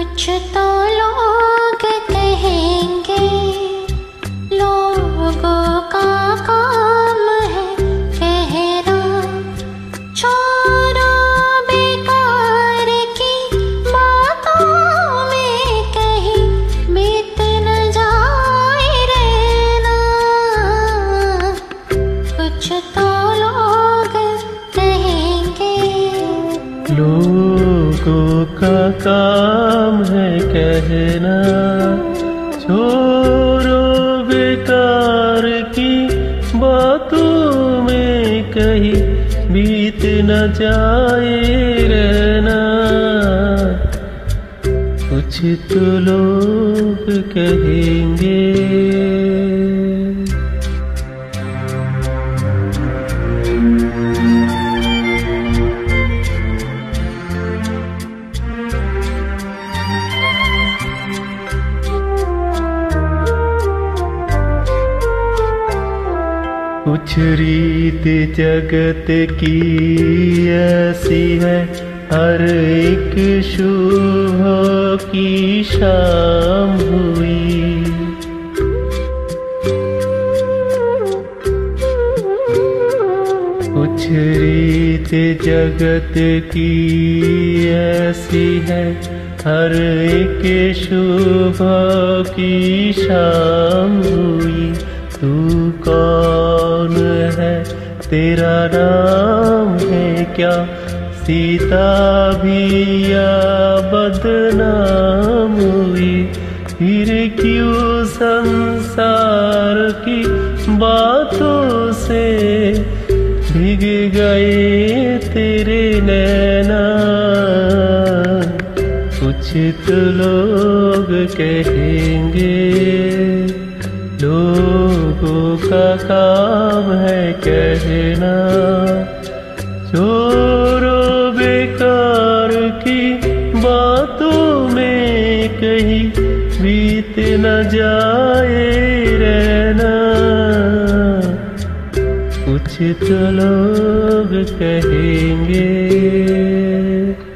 कुछ तो लोग कहेंगे, लोगों का काम है कहना, छोड़ो बेकार की बातों में कहीं बीत न जाए रहना। कुछ तो लोग कहेंगे, लोगों का काम है कहना, छोड़ो बेकार की बातों में कहीं बीत न जाए रहना। कुछ तो लोग कहेंगे। कुछ रीत जगत की ऐसी है, हर एक शुभ की शाम हुई। कुछ रीत जगत की ऐसी है, हर एक शुभ की शाम हुई। तू कौन है, तेरा नाम है क्या, सीता भी या बदनाम हुई। फिर क्यों संसार की बातों से भीग गए तेरे नैना। कुछ तो लोग कहेंगे, लोगों का काम है कहना, छोड़ो बेकार की बातों में कहीं बीत न जाए रहना। कुछ तो लोग कहेंगे।